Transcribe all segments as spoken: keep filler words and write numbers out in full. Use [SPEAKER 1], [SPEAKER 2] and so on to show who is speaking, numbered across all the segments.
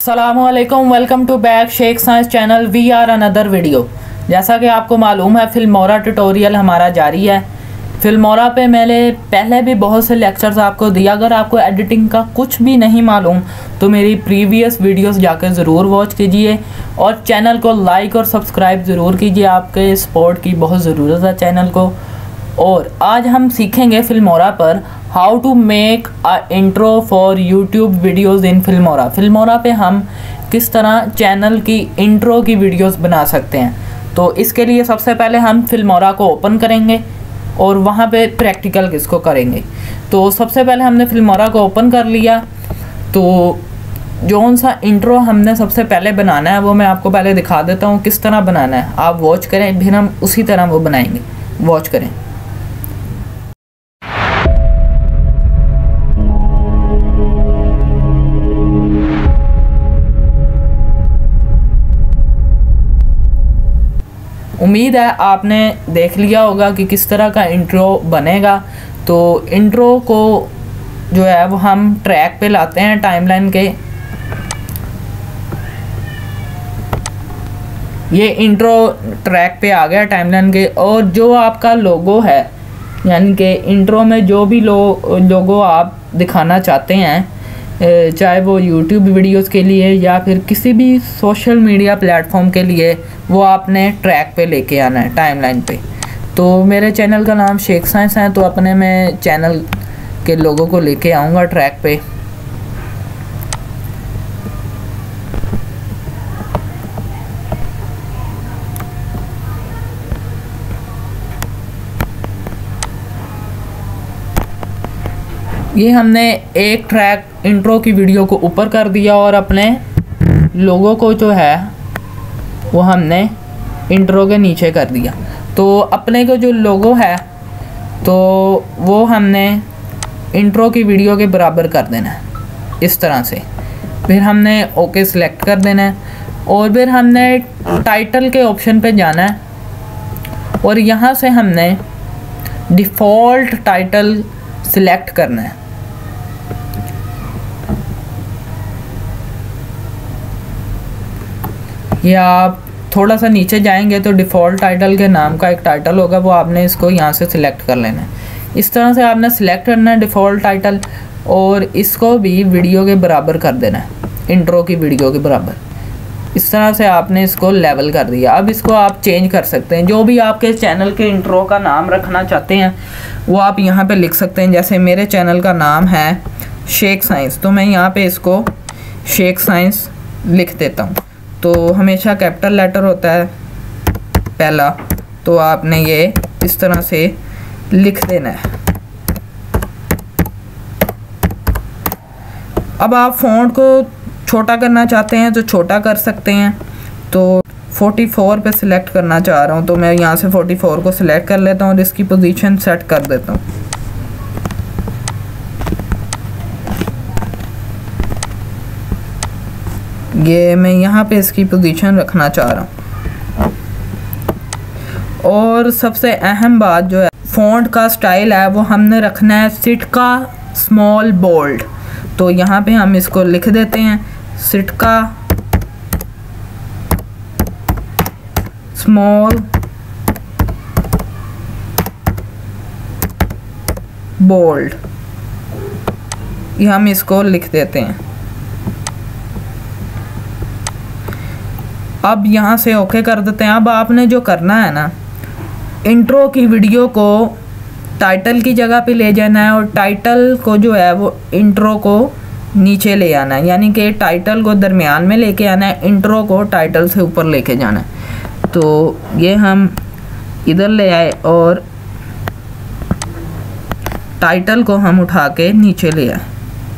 [SPEAKER 1] अस्सलामुअलैकुम, welcome to back Sheikh science channel. We are another video. जैसा कि आपको मालूम है, फिल्मोरा ट्यूटोरियल हमारा जारी है। फिल्मोरा पे मैंने पहले भी बहुत से लेक्चर्स आपको दिया। अगर आपको एडिटिंग का कुछ भी नहीं मालूम तो मेरी प्रीवियस वीडियोस जाकर ज़रूर वॉच कीजिए और चैनल को लाइक और सब्सक्राइब ज़रूर कीजिए। आपके सपोर्ट की बहुत ज़रूरत है चैनल को। और आज हम सीखेंगे फिल्मोरा पर how to make a intro for YouTube videos in Filmora. Filmora पे हम किस तरह चैनल की इंट्रो की वीडियोज़ बना सकते हैं। तो इसके लिए सबसे पहले हम फिल्मोरा को ओपन करेंगे और वहाँ पे प्रैक्टिकल किसको करेंगे। तो सबसे पहले हमने फिल्मोरा को ओपन कर लिया। तो जौन सा इंट्रो हमने सबसे पहले बनाना है वो मैं आपको पहले दिखा देता हूँ किस तरह बनाना है। आप वॉच करें, फिर हम उसी तरह वो बनाएंगे। वॉच करें। उम्मीद है आपने देख लिया होगा कि किस तरह का इंट्रो बनेगा। तो इंट्रो को जो है वो हम ट्रैक पे लाते हैं टाइमलाइन के। ये इंट्रो ट्रैक पे आ गया टाइमलाइन के। और जो आपका लोगो है, यानी कि इंट्रो में जो भी लो लोगो आप दिखाना चाहते हैं, चाहे वो यूट्यूब वीडियोस के लिए या फिर किसी भी सोशल मीडिया प्लेटफॉर्म के लिए, वो आपने ट्रैक पे लेके आना है टाइमलाइन पे। तो मेरे चैनल का नाम शेख साइंस है, तो अपने मैं चैनल के लोगों को लेके आऊँगा ट्रैक पे। ये हमने एक ट्रैक इंट्रो की वीडियो को ऊपर कर दिया और अपने लोगो को जो है वो हमने इंट्रो के नीचे कर दिया। तो अपने को जो लोगो है तो वो हमने इंट्रो की वीडियो के बराबर कर देना है इस तरह से। फिर हमने ओके सिलेक्ट कर देना है और फिर हमने टाइटल के ऑप्शन पे जाना है और यहाँ से हमने डिफ़ॉल्ट टाइटल सिलेक्ट करना है। या आप थोड़ा सा नीचे जाएंगे तो डिफ़ॉल्ट टाइटल के नाम का एक टाइटल होगा, वो आपने इसको यहाँ से सिलेक्ट कर लेना है। इस तरह से आपने सिलेक्ट करना है डिफ़ॉल्ट टाइटल और इसको भी वीडियो के बराबर कर देना है, इंट्रो की वीडियो के बराबर। इस तरह से आपने इसको लेवल कर दिया। अब इसको आप चेंज कर सकते हैं। जो भी आपके चैनल के इंट्रो का नाम रखना चाहते हैं वो आप यहाँ पे लिख सकते हैं। जैसे मेरे चैनल का नाम है शेख साइंस, तो मैं यहाँ पे इसको शेख साइंस लिख देता हूँ। तो हमेशा कैपिटल लेटर होता है पहला, तो आपने ये इस तरह से लिख देना है। अब आप फ़ॉन्ट को छोटा करना चाहते हैं तो छोटा कर सकते हैं। तो चौवालीस पे सिलेक्ट करना चाह रहा हूँ तो मैं यहाँ से चौवालीस को सिलेक्ट कर लेता हूँ और इसकी पोजीशन सेट कर देता हूँ। ये मैं यहाँ पे इसकी पोजीशन रखना चाह रहा हूँ। और सबसे अहम बात जो है, फ़ॉन्ट का स्टाइल है वो हमने रखना है सिटका स्मॉल बोल्ड। तो यहाँ पे हम इसको लिख देते हैं सिटका स्मॉल बोल्ड, ये हम इसको लिख देते हैं। अब यहाँ से ओके कर देते हैं। अब आपने जो करना है ना, इंट्रो की वीडियो को टाइटल की जगह पे ले जाना है और टाइटल को जो है वो इंट्रो को नीचे ले आना है, यानी कि टाइटल को दरमियान में लेके आना है, इंट्रो को टाइटल से ऊपर लेके जाना है। तो ये हम इधर ले आए और टाइटल को हम उठा के नीचे ले आए।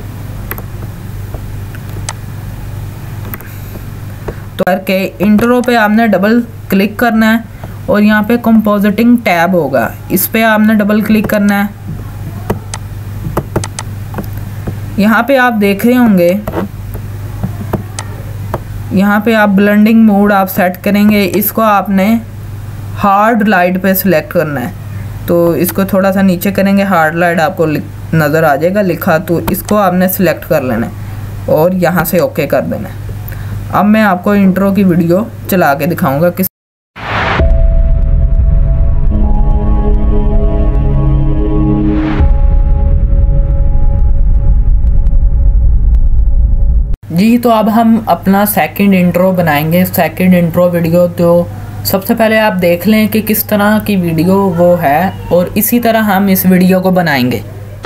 [SPEAKER 1] तो करके इंट्रो पे आपने डबल क्लिक करना है और यहाँ पे कंपोजिटिंग टैब होगा, इस पे आपने डबल क्लिक करना है। यहाँ पे आप देख रहे होंगे, यहाँ पे आप ब्लेंडिंग मोड आप सेट करेंगे। इसको आपने हार्ड लाइट पे सिलेक्ट करना है। तो इसको थोड़ा सा नीचे करेंगे, हार्ड लाइट आपको नज़र आ जाएगा लिखा, तो इसको आपने सिलेक्ट कर लेना है और यहाँ से ओके कर देना है। अब मैं आपको इंट्रो की वीडियो चला के दिखाऊंगा किस जी। तो अब हम अपना सेकंड इंट्रो बनाएंगे, सेकंड इंट्रो वीडियो। तो सबसे पहले आप देख लें कि किस तरह की वीडियो वो है और इसी तरह हम इस वीडियो को बनाएंगे।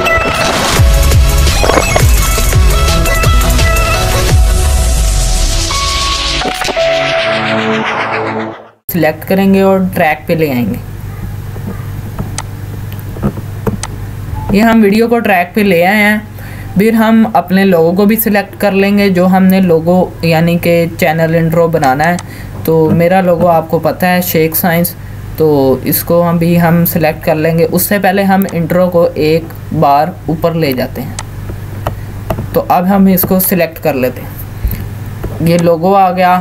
[SPEAKER 1] सिलेक्ट करेंगे और ट्रैक पे ले आएंगे। ये हम वीडियो को ट्रैक पे ले आए हैं। फिर हम अपने लोगो को भी सिलेक्ट कर लेंगे, जो हमने लोगो यानी कि चैनल इंट्रो बनाना है। तो मेरा लोगो आपको पता है, शेख साइंस, तो इसको हम भी हम सिलेक्ट कर लेंगे। उससे पहले हम इंट्रो को एक बार ऊपर ले जाते हैं। तो अब हम इसको सिलेक्ट कर लेते हैं। ये लोगो आ गया।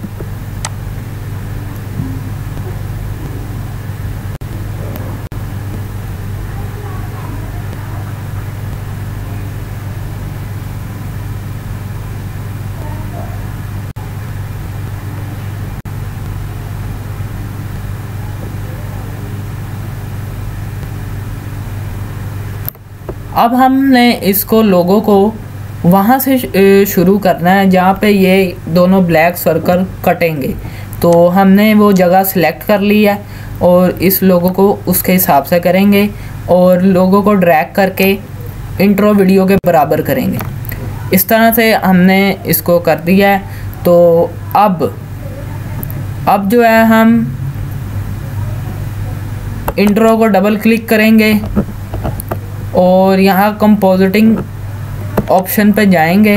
[SPEAKER 1] अब हमने इसको लोगों को वहाँ से शुरू करना है जहाँ पे ये दोनों ब्लैक सर्कल कटेंगे। तो हमने वो जगह सिलेक्ट कर ली है और इस लोगो को उसके हिसाब से करेंगे और लोगो को ड्रैग करके इंट्रो वीडियो के बराबर करेंगे। इस तरह से हमने इसको कर दिया है। तो अब अब जो है हम इंट्रो को डबल क्लिक करेंगे और यहाँ कंपोजिटिंग ऑप्शन पे जाएंगे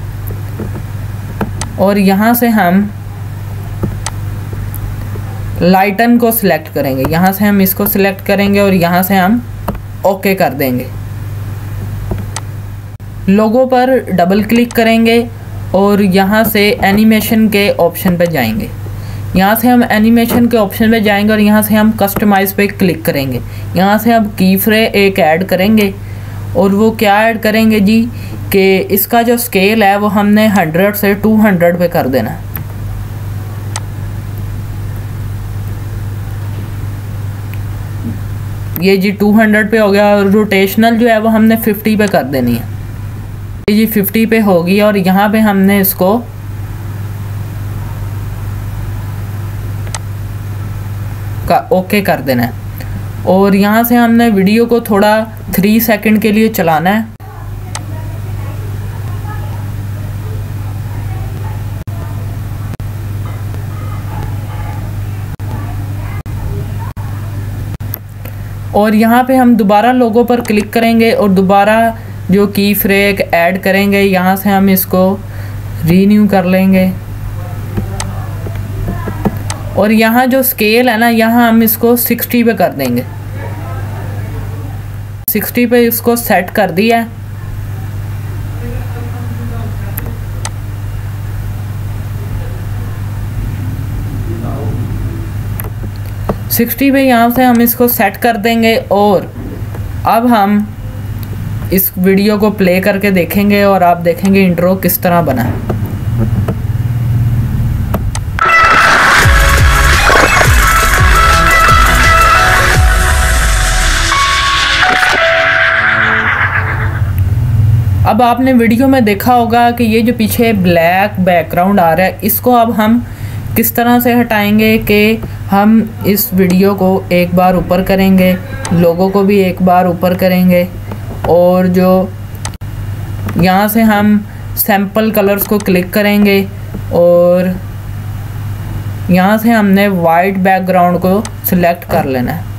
[SPEAKER 1] और यहाँ से हम लाइटन को सिलेक्ट करेंगे। यहाँ से हम इसको सिलेक्ट करेंगे और यहाँ से हम ओके कर देंगे। लोगो पर डबल क्लिक करेंगे और यहाँ से एनिमेशन के ऑप्शन पे जाएंगे। यहाँ से हम एनिमेशन के ऑप्शन पे जाएंगे और यहाँ से हम कस्टमाइज़ पे क्लिक करेंगे। यहाँ से हम की फ्रेम एक ऐड करेंगे और वो क्या ऐड करेंगे जी कि इसका जो स्केल है वो हमने हंड्रेड से टू हंड्रेड पे कर देना। ये जी टू हंड्रेड पे हो गया और रोटेशनल जो है वो हमने फिफ्टी पे कर देनी है। ये जी फिफ्टी पे होगी और यहाँ पे हमने इसको का ओके कर देना है और यहाँ से हमने वीडियो को थोड़ा थ्री सेकंड के लिए चलाना है। और यहाँ पे हम दोबारा लोगो पर क्लिक करेंगे और दोबारा जो की फ्रेम ऐड करेंगे। यहाँ से हम इसको रीन्यू कर लेंगे और यहाँ जो स्केल है ना, यहाँ हम इसको सिक्सटी पे कर देंगे। सिक्सटी पे इसको सेट कर दिया। सिक्सटी पे यहाँ से हम इसको सेट कर देंगे और अब हम इस वीडियो को प्ले करके देखेंगे और आप देखेंगे इंट्रो किस तरह बना है। अब आपने वीडियो में देखा होगा कि ये जो पीछे ब्लैक बैकग्राउंड आ रहा है, इसको अब हम किस तरह से हटाएंगे कि हम इस वीडियो को एक बार ऊपर करेंगे, लोगों को भी एक बार ऊपर करेंगे और जो यहाँ से हम सैम्पल कलर्स को क्लिक करेंगे और यहाँ से हमने वाइट बैकग्राउंड को सिलेक्ट कर लेना है।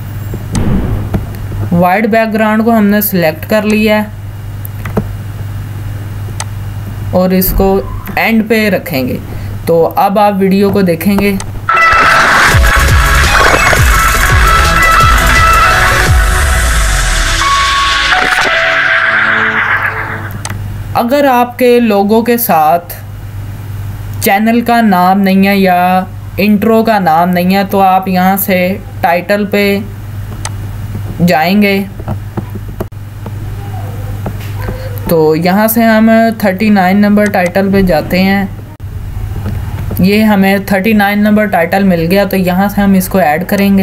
[SPEAKER 1] वाइट बैकग्राउंड को हमने सिलेक्ट कर लिया है और इसको एंड पे रखेंगे। तो अब आप वीडियो को देखेंगे। अगर आपके लोगों के साथ चैनल का नाम नहीं है या इंट्रो का नाम नहीं है तो आप यहाँ से टाइटल पे जाएंगे। तो यहाँ से हम थर्टी नाइन नंबर टाइटल पे जाते हैं ये हमें थर्टी नाइन नंबर टाइटल मिल गया, तो यहाँ से हम इसको ऐड करेंगे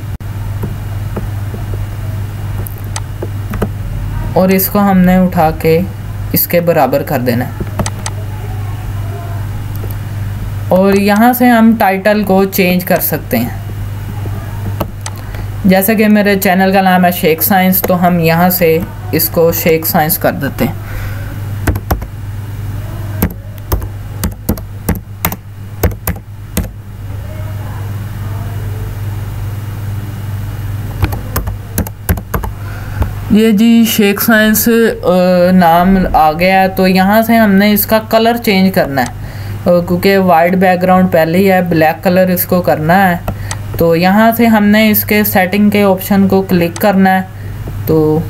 [SPEAKER 1] और इसको हमने उठा के इसके बराबर कर देना है। और यहाँ से हम टाइटल को चेंज कर सकते हैं। जैसे कि मेरे चैनल का नाम है शेख साइंस, तो हम यहाँ से इसको शेख साइंस कर देते हैं। ये जी शेख साइंस नाम आ गया है। तो यहाँ से हमने इसका कलर चेंज करना है, क्योंकि वाइट बैकग्राउंड पहले ही है, ब्लैक कलर इसको करना है। तो यहाँ से हमने इसके सेटिंग के ऑप्शन को क्लिक करना है। तो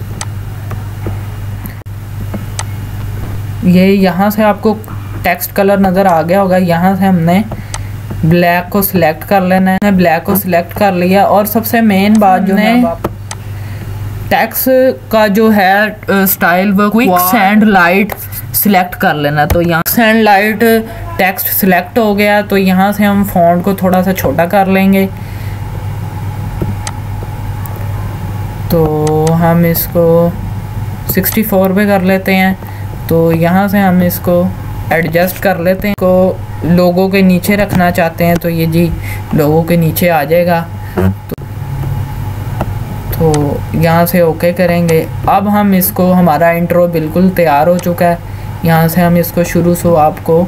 [SPEAKER 1] ये यहाँ से आपको टेक्स्ट कलर नज़र आ गया होगा। यहाँ से हमने ब्लैक को सिलेक्ट कर लेना है। ब्लैक को सिलेक्ट कर लिया और सबसे मेन बात जो है, टेक्स्ट का जो है स्टाइल वो क्विक सैंड लाइट सिलेक्ट कर लेना। तो यहाँ सैंड लाइट टेक्स्ट सिलेक्ट हो गया। तो यहाँ से हम फॉन्ट को थोड़ा सा छोटा कर लेंगे। तो हम इसको सिक्सटी फोर पे कर लेते हैं। तो यहाँ से हम इसको एडजस्ट कर लेते हैं। को लोगों के नीचे रखना चाहते हैं तो ये जी लोगों के नीचे आ जाएगा। तो तो यहाँ से ओके करेंगे। अब हम इसको, हमारा इंट्रो बिल्कुल तैयार हो चुका है। यहाँ से हम इसको शुरू से आपको